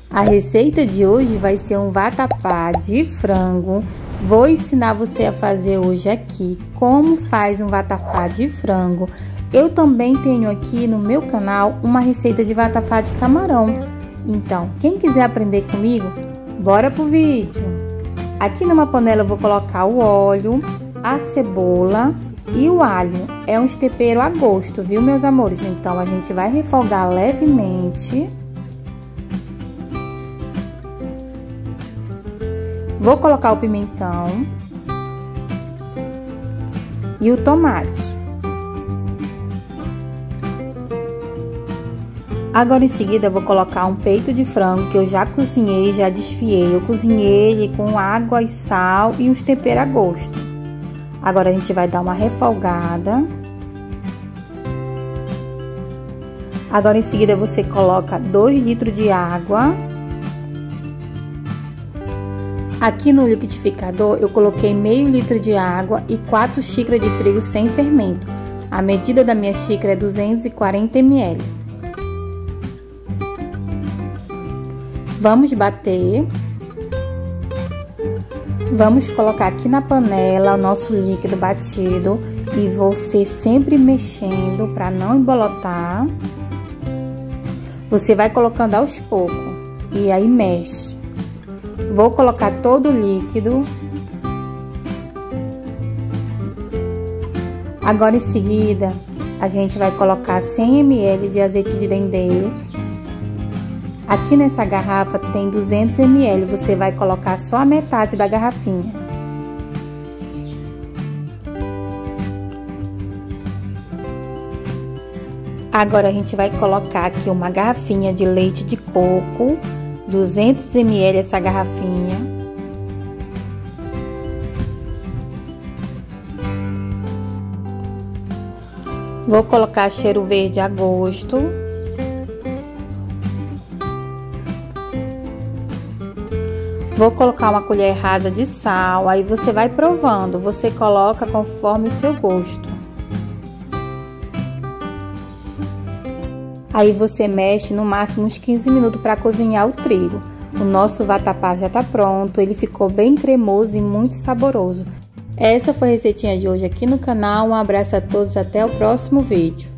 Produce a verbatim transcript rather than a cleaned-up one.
A receita de hoje vai ser um vatapá de frango. Vou ensinar você a fazer hoje aqui como faz um vatapá de frango. Eu também tenho aqui no meu canal uma receita de vatapá de camarão. Então, quem quiser aprender comigo, bora pro vídeo. Aqui numa panela eu vou colocar o óleo, a cebola e o alho. É um tempero a gosto, viu, meus amores? Então, a gente vai refogar levemente. Vou colocar o pimentão e o tomate. Agora em seguida eu vou colocar um peito de frango que eu já cozinhei, já desfiei. Eu cozinhei ele com água e sal e uns temperos a gosto. Agora a gente vai dar uma refogada. Agora em seguida você coloca dois litros de água. Aqui no liquidificador eu coloquei meio litro de água e quatro xícaras de trigo sem fermento. A medida da minha xícara é duzentos e quarenta mililitros. Vamos bater. Vamos colocar aqui na panela o nosso líquido batido e você sempre mexendo para não embolotar. Você vai colocando aos poucos e aí mexe. Vou colocar todo o líquido. Agora em seguida, a gente vai colocar cem mililitros de azeite de dendê. Aqui nessa garrafa tem duzentos mililitros, você vai colocar só a metade da garrafinha. Agora a gente vai colocar aqui uma garrafinha de leite de coco. duzentos mililitros essa garrafinha. Vou colocar cheiro verde a gosto. Vou colocar uma colher rasa de sal, aí você vai provando, você coloca conforme o seu gosto. Aí você mexe no máximo uns quinze minutos para cozinhar o trigo. O nosso vatapá já tá pronto, ele ficou bem cremoso e muito saboroso. Essa foi a receitinha de hoje aqui no canal. Um abraço a todos, até o próximo vídeo.